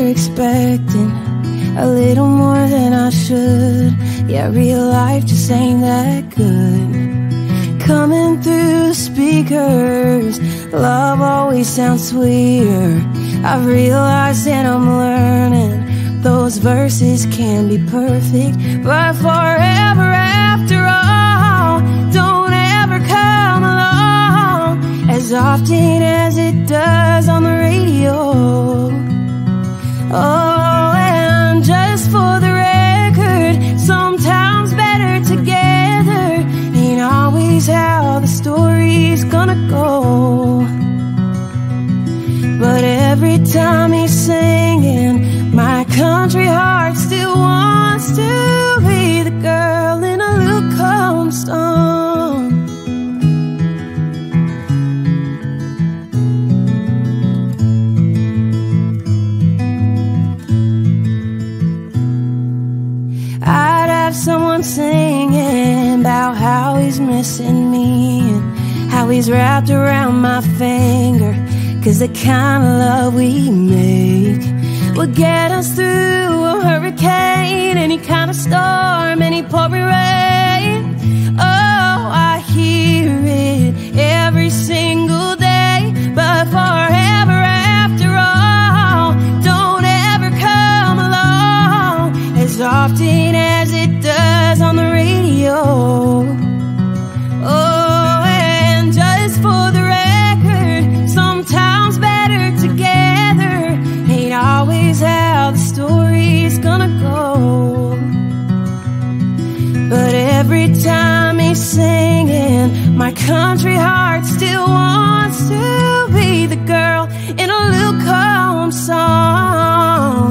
here expecting a little more than I should. Yeah, real life just ain't that good. Coming through the speakers, love always sounds sweeter. I've realized that I'm learning those verses can be perfect, but forever after all don't ever come along as often as it does on the radio. Oh, and just for the record, sometimes better together ain't always how the story's gonna go. But every time he's singing, my country heart still wants to be the girl in a Luke Combs song. I'd have someone singing about how he's missing me and how he's wrapped around my finger, 'cause the kind of love we make will get us through a hurricane, any kind of storm, any pouring rain. Oh, I hear it every single day, but forever after all don't ever come along as often as it does on the radio. Oh, and just for the record, sometimes better together ain't always how the story's gonna go. But every time he's singing, my country heart still wants to be the girl in a Luke Combs song.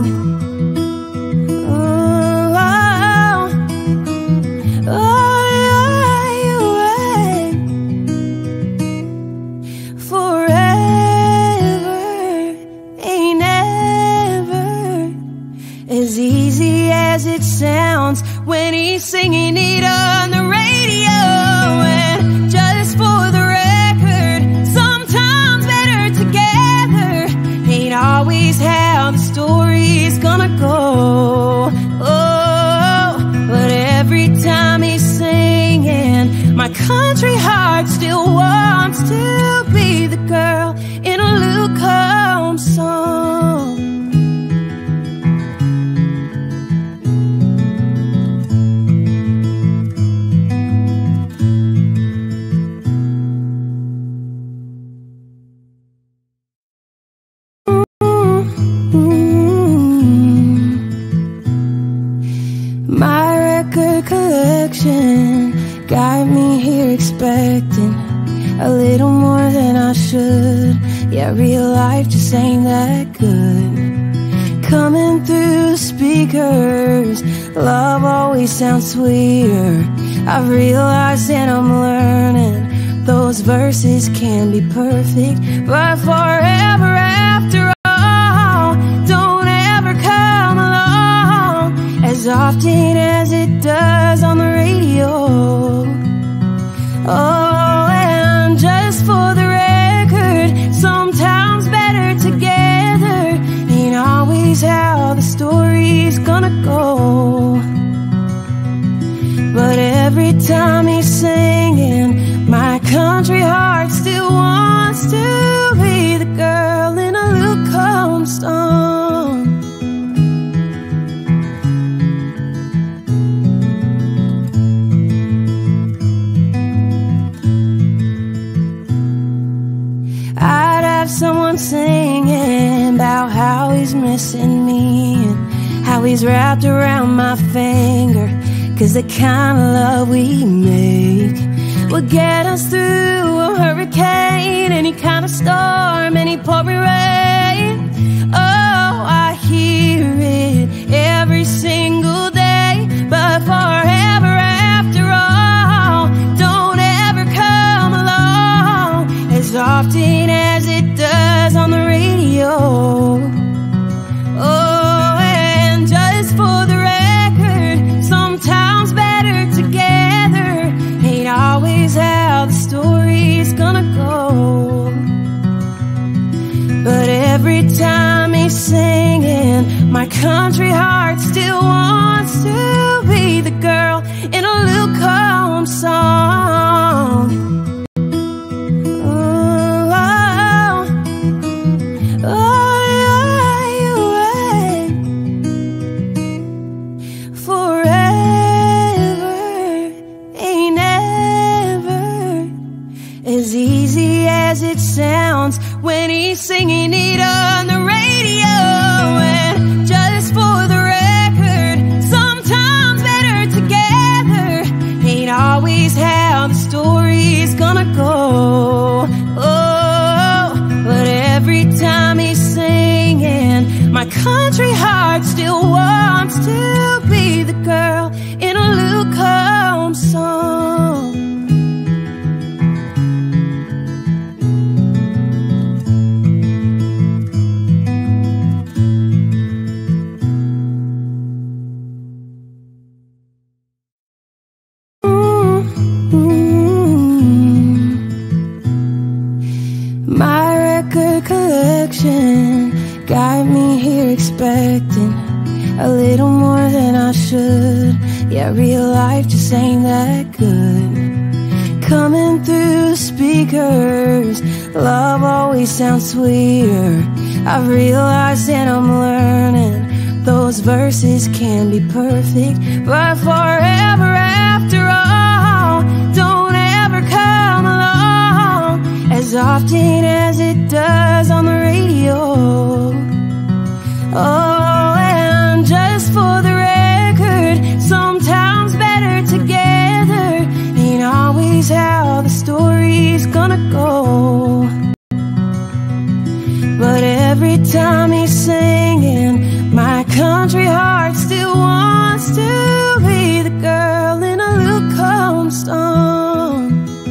Oh, oh, oh, forever ain't ever as easy as it sounds when he's singing it on the radio. And just for the record, sometimes better together ain't always how the story's gonna go. Oh, but every time he's singing, my country heart still wants to be the girl in a Luke Combs song. My record collection got me here expecting a little more than I should. Yeah, real life just ain't that good. Coming through the speakers, love always sounds sweeter. I've realized that I'm learning those verses can be perfect, but forever after all don't ever come along as often as it does on the radio. Oh, and just for the record, sometimes better together ain't always how the story's gonna go. But every time he's singing, my country heart still wants to be the girl in a Luke Combs song. I'd have someone singing about how he's missing me and how he's wrapped around my finger, 'cause the kind of love we make will get us through a hurricane, any kind of storm, any pouring rain. Oh, I hear it every single day, but forever after all don't ever come along as often as it does on the radio. Oh, and just for the record, sometimes better together ain't always how the story my country heart still wants to be the girl in a Luke Combs song. It sounds when he's singing it on the radio. And just for the record, sometimes better together ain't always how the story's gonna go. Oh, but every time he's singing, my country heart still wants to be the girl in a Luke Combs song. Got me here expecting a little more than I should. Yeah, real life just ain't that good. Coming through the speakers, love always sounds sweeter. I've realized and I'm learning those verses can be perfect, but forever after all don't ever come along as often as it does on the radio. Oh, and just for the record, sometimes better together ain't always how the story's gonna go. But every time he's singing, my country heart still wants to be the girl in a Luke Combs song.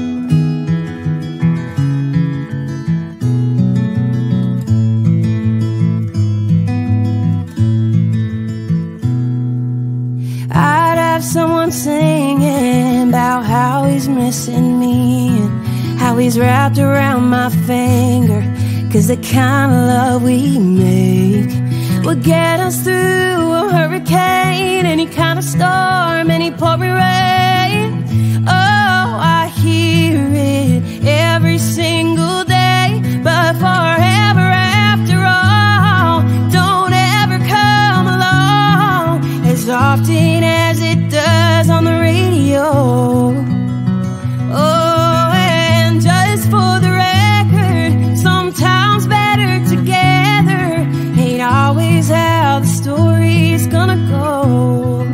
Someone singing about how he's missing me and how he's wrapped around my finger, 'cause the kind of love we make will get us through a hurricane, any kind of storm, any pouring rain. Oh, I hear it every single day, but forever after all don't ever come along as often as it does on the radio. Oh, and just for the record, sometimes better together ain't always how the story's gonna go.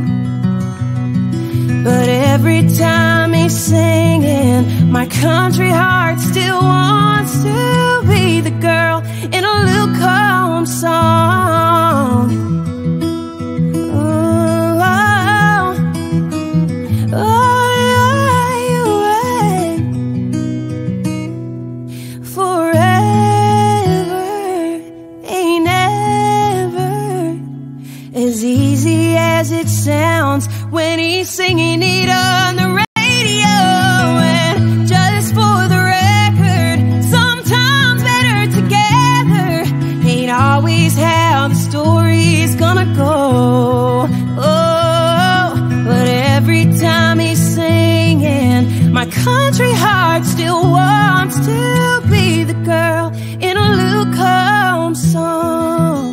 But every time he's singing, my country heart still wants to be the girl in a Luke Combs song. It sounds when he's singing it on the radio. And just for the record, sometimes better together ain't always how the story's gonna go. Oh, but every time he's singing, my country heart still wants to be the girl in a Luke Combs song.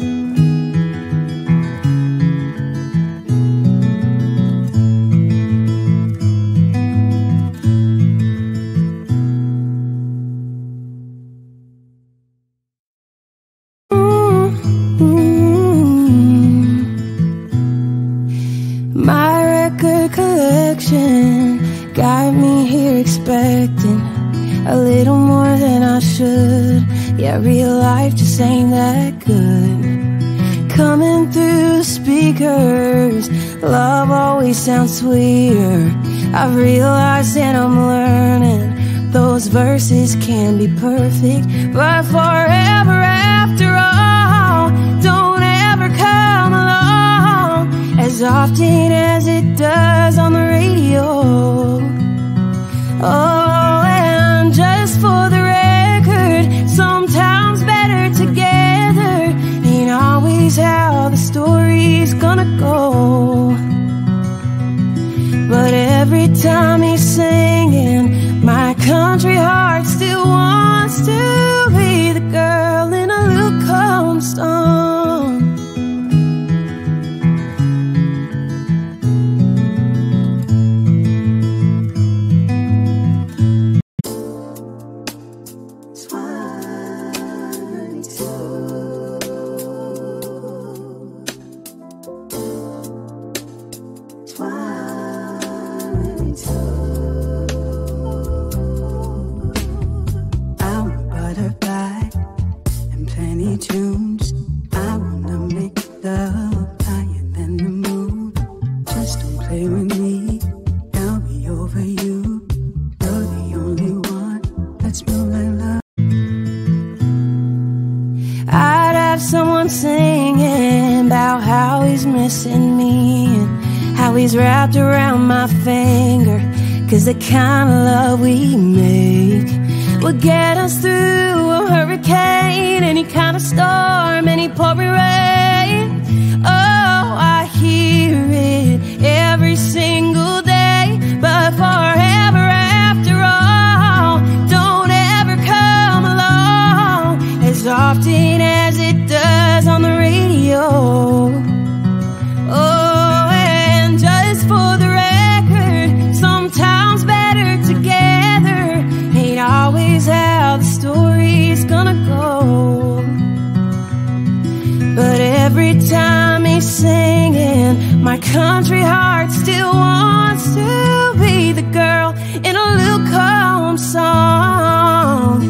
Got me here expecting a little more than I should. Yeah, real life just ain't that good. Coming through the speakers, love always sounds sweeter. I've realized and I'm learning those verses can be perfect, but forever after all don't ever come along as often as it does on the radio. Oh, and just for the record, sometimes better together ain't always how the story someone singing about how he's missing me and how he's wrapped around my finger. 'Cause the kind of love we make will get us through a hurricane, any kind of storm, any pouring rain. Oh, I hear it every single day, but forever after all don't ever come along as often as it does on the radio. Oh, and just for the record, sometimes better together ain't always how the story's gonna go. But every time he's singing, my country heart still wants to be the girl in a Luke Combs song.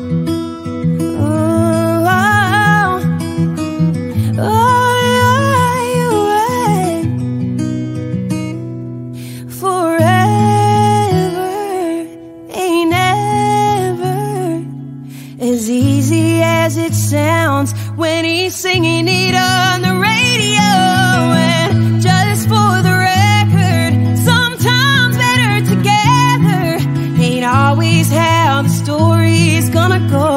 As easy as it sounds when he's singing it on the radio. And just for the record, sometimes better together ain't always how the story's gonna go.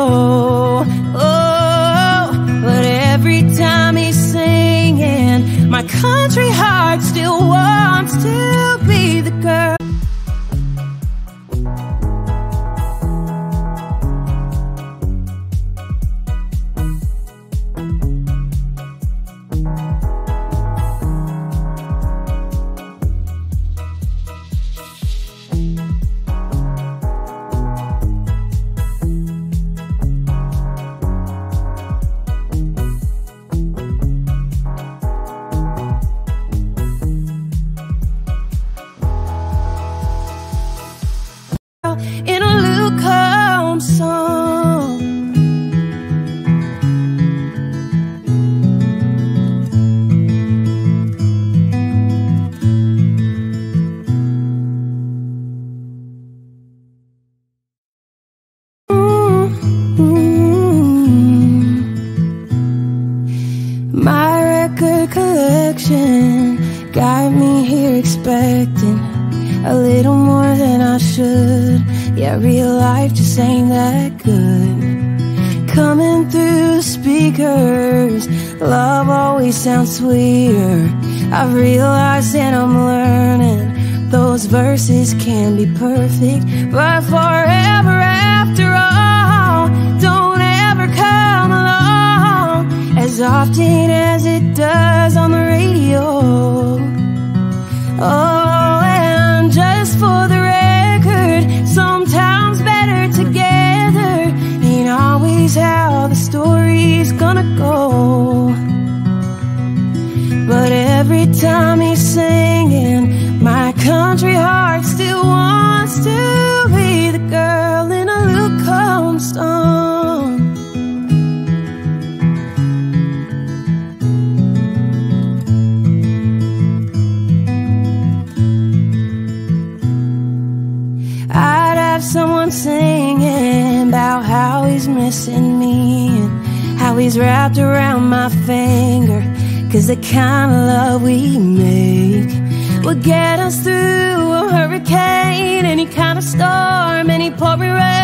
Oh, but every time he's singing, my country heart still wants to be the girl. In a Luke Combs song. My record collection got me here expecting a little more than I should. Yeah, real life just ain't that good. Coming through the speakers, love always sounds sweeter. I've realized and I'm learning those verses can be perfect, but forever after all don't ever come along as often as it does on the radio. Oh, and just for the record, sometimes better together ain't always how the story's gonna go. But every time he's singing, my country heart still wants to be the girl in a Luke Combs song. I'd have someone singing about how he's missing me and how he's wrapped around my finger. 'Cause the kind of love we make will get us through a hurricane, any kind of storm, any pouring rain.